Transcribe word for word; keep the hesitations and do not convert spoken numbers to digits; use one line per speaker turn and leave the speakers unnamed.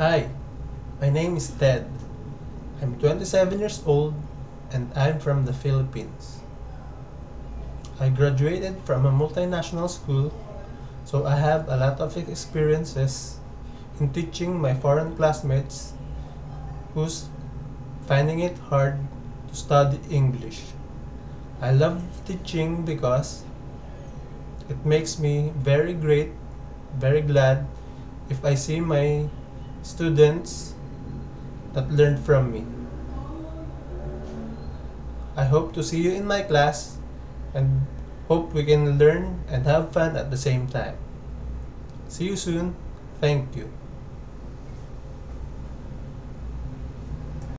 Hi, my name is Ted. I'm twenty-seven years old and I'm from the Philippines. I graduated from a multinational school, so I have a lot of experiences in teaching my foreign classmates who's finding it hard to study English. I love teaching because it makes me very great, very glad if I see my students that learned from me. I hope to see you in my class and hope we can learn and have fun at the same time. See you soon. Thank you.